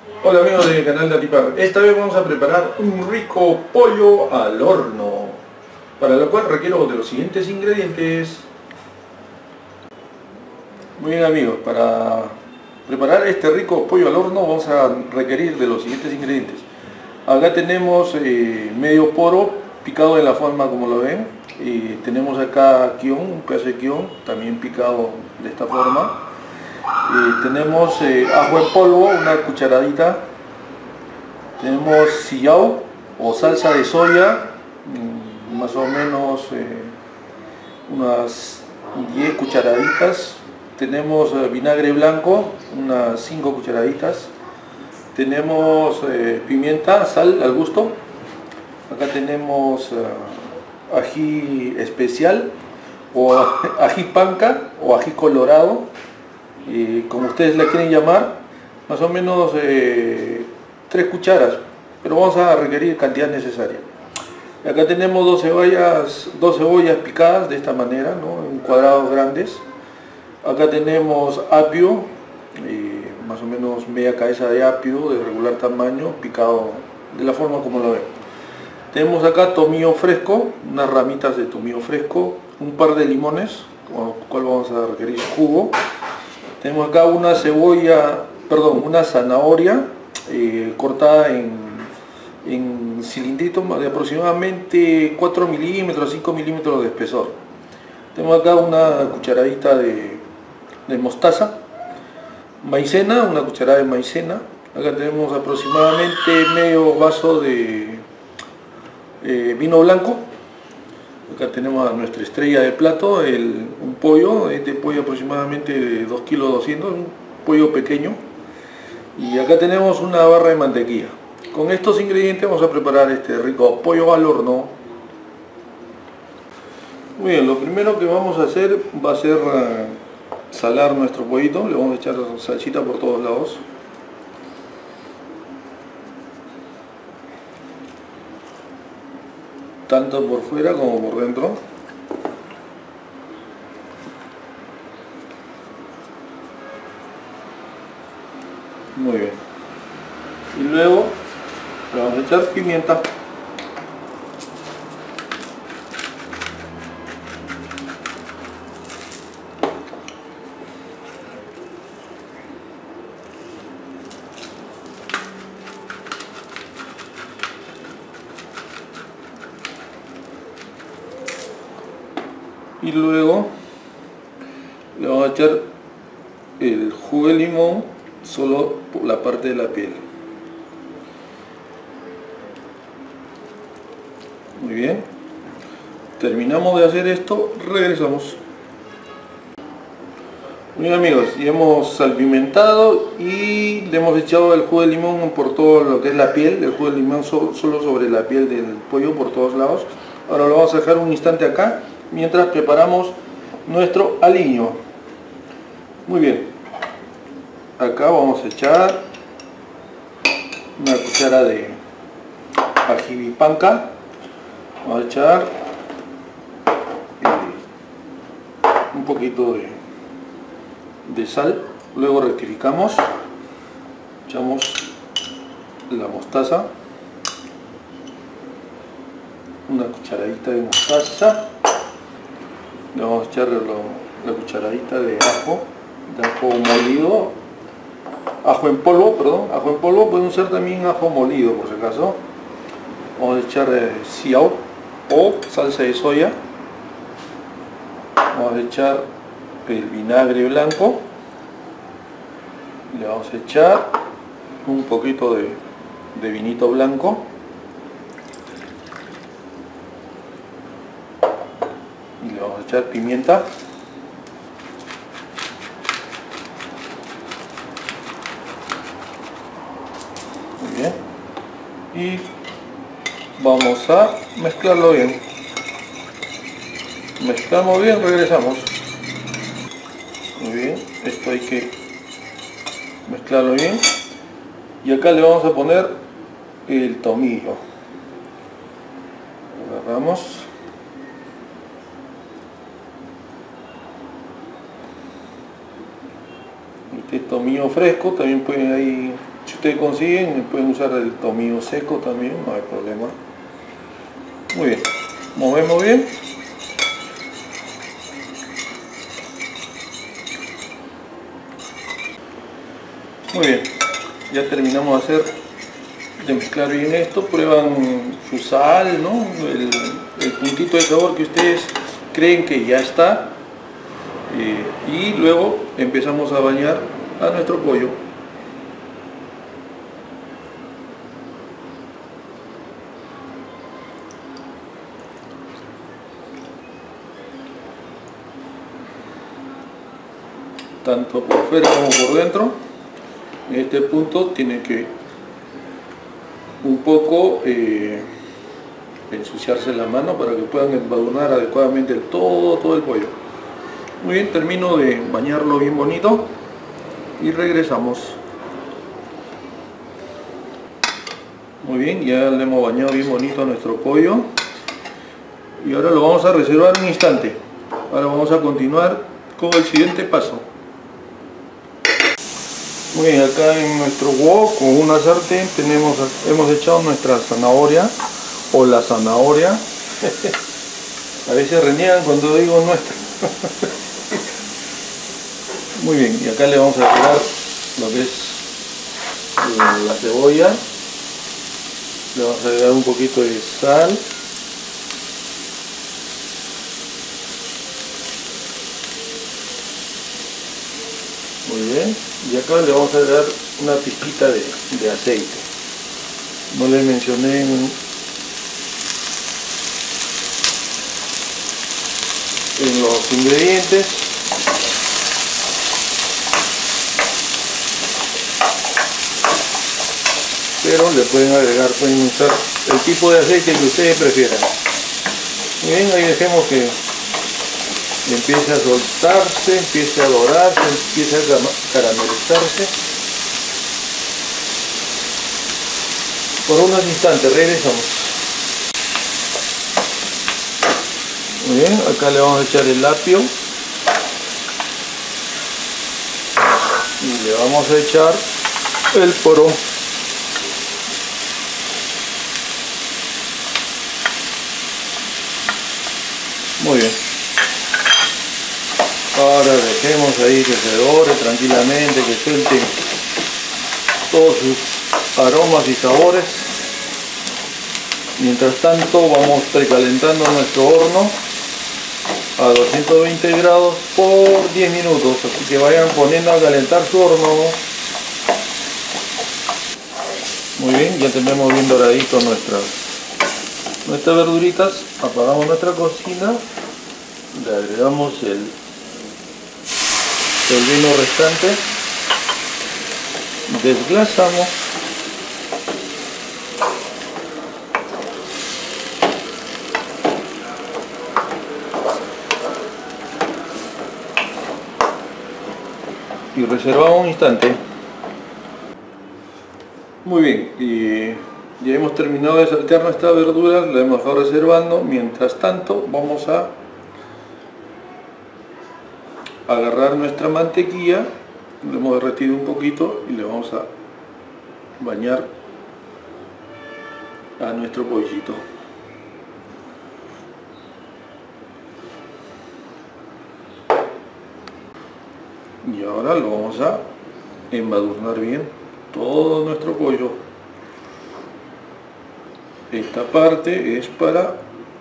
Hola amigos del canal de Atipar. Esta vez vamos a preparar un rico pollo al horno, para lo cual requiero de los siguientes ingredientes. Muy bien amigos, para preparar este rico pollo al horno vamos a requerir de los siguientes ingredientes. Acá tenemos medio poro picado de la forma como lo ven. Tenemos acá quión, un pedazo de quión también picado de esta forma. Tenemos ajo en polvo, una cucharadita. Tenemos sillao o salsa de soya, más o menos unas 10 cucharaditas. Tenemos vinagre blanco, unas 5 cucharaditas. Tenemos pimienta, sal al gusto. Acá tenemos ají especial o ají panca o ají colorado, como ustedes la quieren llamar, más o menos 3 cucharas, pero vamos a requerir cantidad necesaria. Acá tenemos dos cebollas picadas de esta manera, ¿no? En cuadrados grandes. Acá tenemos apio, más o menos media cabeza de apio de regular tamaño, picado de la forma como lo ven. Tenemos acá tomillo fresco, unas ramitas de tomillo fresco, un par de limones, con lo cual vamos a requerir jugo. Tenemos acá una zanahoria cortada en cilindritos de aproximadamente 4 milímetros, 5 milímetros de espesor. Tenemos acá una cucharadita de mostaza, maicena, una cucharada de maicena. Acá tenemos aproximadamente medio vaso de vino blanco. Acá tenemos a nuestra estrella de plato, un pollo, este pollo aproximadamente de 2 kilos 200, un pollo pequeño. Y acá tenemos una barra de mantequilla. Con estos ingredientes vamos a preparar este rico pollo al horno. Muy bien, lo primero que vamos a hacer va a ser salar nuestro pollito. Le vamos a echar salsita por todos lados. Tanto por fuera como por dentro. Muy bien. Y luego le vamos a echar pimienta. Y luego le vamos a echar el jugo de limón, solo por la parte de la piel. Muy bien, terminamos de hacer esto, regresamos. Muy bien amigos, ya hemos salpimentado y le hemos echado el jugo de limón por todo lo que es la piel, el jugo de limón solo sobre la piel del pollo por todos lados. Ahora lo vamos a dejar un instante acá mientras preparamos nuestro aliño. Muy bien, acá vamos a echar una cuchara de ají panca, vamos a echar un poquito de sal, luego rectificamos, echamos la mostaza, una cucharadita de mostaza, le vamos a echar la cucharadita de ajo molido, ajo en polvo, pueden usar también ajo molido por si acaso. Vamos a echar sillao o salsa de soya, vamos a echar el vinagre blanco, le vamos a echar un poquito de vinito blanco, y le vamos a echar pimienta, muy bien, y vamos a mezclarlo bien. Mezclamos bien, regresamos. Muy bien, esto hay que mezclarlo bien. Y acá le vamos a poner el tomillo. Agarramos. Este tomillo fresco, también pueden ahí Si ustedes consiguen, pueden usar el tomillo seco también, no hay problema. Muy bien, movemos bien. Muy bien, ya terminamos de mezclar bien esto. Prueban su sal, ¿no? El puntito de sabor que ustedes creen que ya está. Y luego empezamos a bañar a nuestro pollo. Tanto por fuera como por dentro. En este punto tiene que un poco ensuciarse la mano para que puedan embadurnar adecuadamente todo el pollo. Muy bien, termino de bañarlo bien bonito y regresamos. Muy bien, ya le hemos bañado bien bonito a nuestro pollo y ahora lo vamos a reservar un instante. Ahora vamos a continuar con el siguiente paso. Muy bien, acá en nuestro wok con una sartén hemos echado nuestra zanahoria o la zanahoria. A veces reniegan cuando digo nuestra. Muy bien, y acá le vamos a agregar lo que es la cebolla. Le vamos a agregar un poquito de sal. Muy bien, y acá le vamos a agregar una pizquita de aceite. No le mencioné en los ingredientes. Pero le pueden agregar, pueden usar el tipo de aceite que ustedes prefieran. Muy bien, ahí dejemos que empiece a soltarse, empiece a dorarse, empiece a caramelizarse. Por unos instantes regresamos. Muy bien, acá le vamos a echar el apio y le vamos a echar el poro. Muy bien. Ahora dejemos ahí que se dore tranquilamente, que suelten todos sus aromas y sabores. Mientras tanto vamos precalentando nuestro horno a 220 grados por 10 minutos, así que vayan poniendo a calentar su horno. Muy bien, ya tenemos bien doradito nuestras verduritas. Apagamos nuestra cocina, le agregamos el vino restante, desglasamos y reservamos un instante. Muy bien, y ya hemos terminado de saltear nuestra verdura, la hemos dejado reservando. Mientras tanto vamos a agarrar nuestra mantequilla, le hemos derretido un poquito y le vamos a bañar a nuestro pollito. Y ahora lo vamos a embadurnar bien todo nuestro pollo. Esta parte es para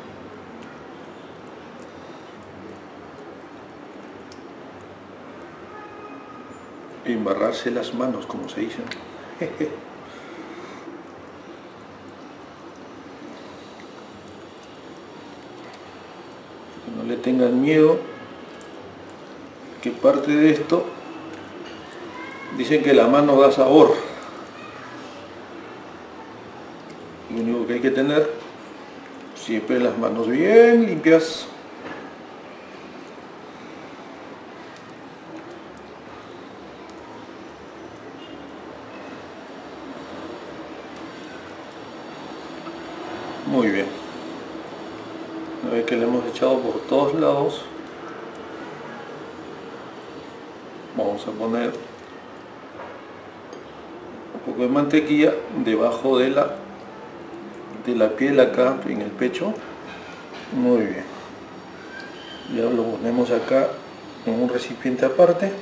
embarrarse las manos, como se dice. Que no le tengan miedo, que parte de esto dicen que la mano da sabor. Lo único que hay que tener siempre las manos bien limpias. Muy bien. Una vez que le hemos echado por todos lados, vamos a poner un poco de mantequilla debajo de la piel acá en el pecho. Muy bien, ya lo ponemos acá en un recipiente aparte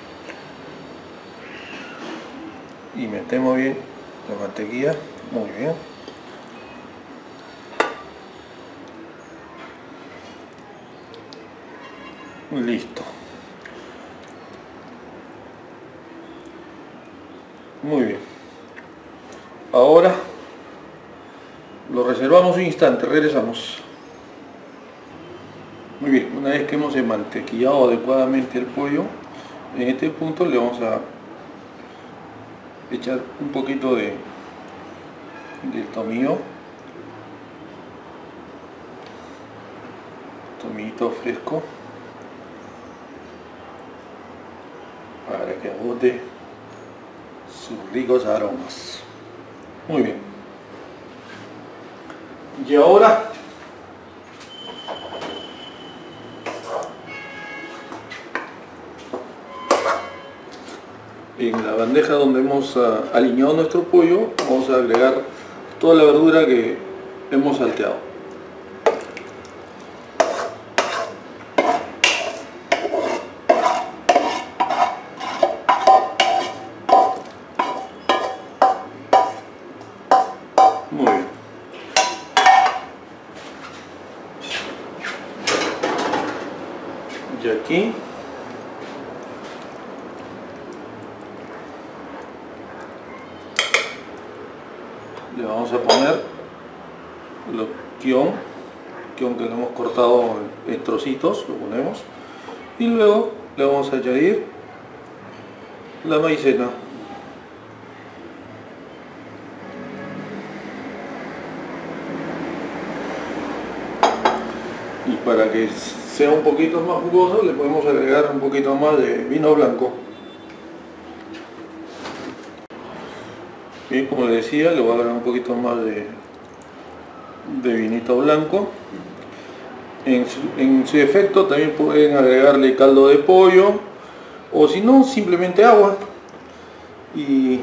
y metemos bien la mantequilla. Muy bien, listo. Muy bien, ahora lo reservamos un instante, regresamos. Muy bien, una vez que hemos mantequillado adecuadamente el pollo, en este punto le vamos a echar un poquito de tomillo, tomillito fresco, para que agote sus ricos aromas. Muy bien, y ahora en la bandeja donde hemos aliñado nuestro pollo vamos a agregar toda la verdura que hemos salteado. Muy bien. Y aquí le vamos a poner los kion que lo hemos cortado en trocitos, lo ponemos, y luego le vamos a añadir la maicena. Y para que sea un poquito más jugoso le podemos agregar un poquito más de vino blanco. Bien, como les decía, le voy a agregar un poquito más de vinito blanco. En su efecto también pueden agregarle caldo de pollo, o si no, simplemente agua. Y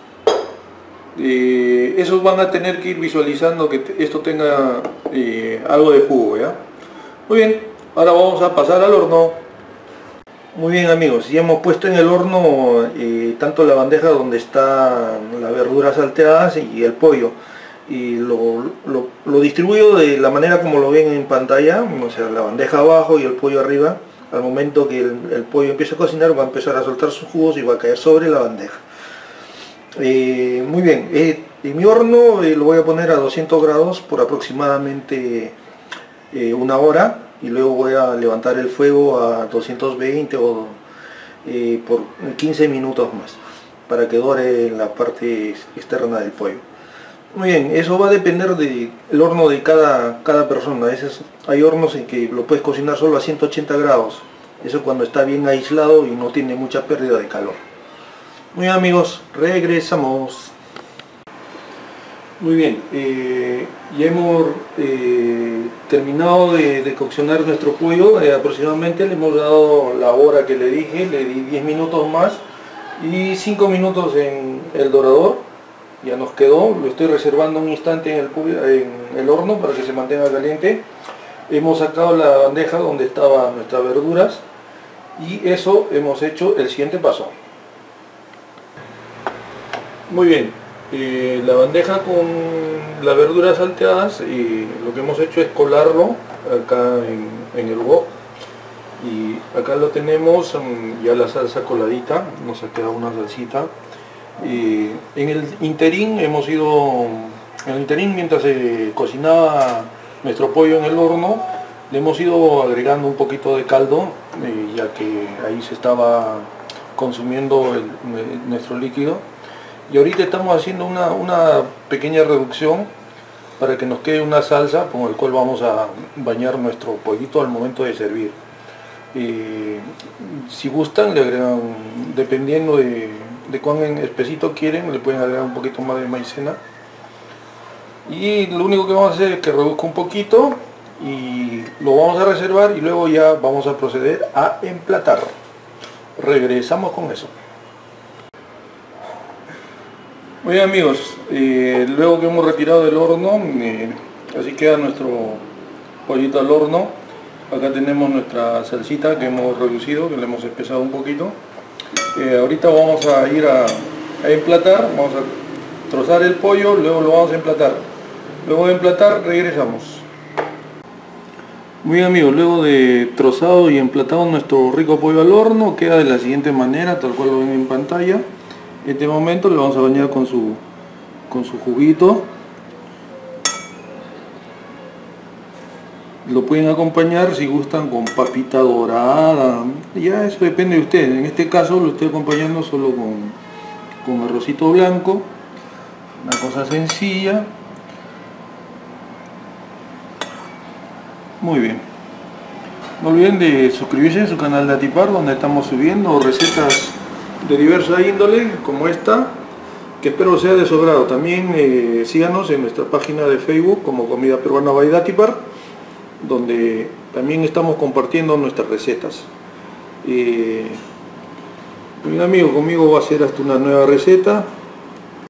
esos van a tener que ir visualizando que esto tenga algo de jugo, ¿ya? Muy bien, ahora vamos a pasar al horno. Muy bien amigos, ya hemos puesto en el horno tanto la bandeja donde están las verduras salteadas y el pollo, y lo distribuyo de la manera como lo ven en pantalla, o sea, la bandeja abajo y el pollo arriba. Al momento que el pollo empiece a cocinar va a empezar a soltar sus jugos y va a caer sobre la bandeja. Muy bien, en mi horno lo voy a poner a 200 grados por aproximadamente una hora, y luego voy a levantar el fuego a 220 o por 15 minutos más para que dore la parte externa del pollo. Muy bien, eso va a depender del horno de cada persona. Hay hornos en que lo puedes cocinar solo a 180 grados, eso cuando está bien aislado y no tiene mucha pérdida de calor. Muy bien amigos, regresamos. Muy bien, ya hemos terminado de coccionar nuestro pollo. Aproximadamente le hemos dado la hora que le dije, le di 10 minutos más y 5 minutos en el dorador. Ya nos quedó, lo estoy reservando un instante en el horno para que se mantenga caliente. Hemos sacado la bandeja donde estaban nuestras verduras y eso hemos hecho el siguiente paso. Muy bien. La bandeja con las verduras salteadas, lo que hemos hecho es colarlo acá en el wok, y acá lo tenemos ya la salsa coladita, nos ha quedado una salsita. En el interín mientras se cocinaba nuestro pollo en el horno, le hemos ido agregando un poquito de caldo, ya que ahí se estaba consumiendo nuestro líquido. Y ahorita estamos haciendo una pequeña reducción para que nos quede una salsa con el cual vamos a bañar nuestro pollito al momento de servir. Si gustan, le agregan, dependiendo de cuán espesito quieren, le pueden agregar un poquito más de maicena. Y lo único que vamos a hacer es que reduzca un poquito y lo vamos a reservar, y luego ya vamos a proceder a emplatarlo. Regresamos con eso. Muy bien amigos, luego que hemos retirado del horno, así queda nuestro pollito al horno. Acá tenemos nuestra salsita que hemos reducido, que le hemos espesado un poquito. Ahorita vamos a ir a emplatar, vamos a trozar el pollo, luego lo vamos a emplatar. Luego de emplatar regresamos. Muy bien amigos, luego de trozado y emplatado nuestro rico pollo al horno, queda de la siguiente manera, tal cual lo ven en pantalla. En este momento le vamos a bañar con su juguito. Lo pueden acompañar si gustan con papita dorada, ya eso depende de ustedes. En este caso lo estoy acompañando solo con arrocito blanco, una cosa sencilla. Muy bien. No olviden de suscribirse en su canal de Atipar, donde estamos subiendo recetas de diversa índole como esta, que espero sea de su agrado. También síganos en nuestra página de Facebook como Comida Peruana by Datipar, donde también estamos compartiendo nuestras recetas. Un amigo conmigo va a hacer hasta una nueva receta.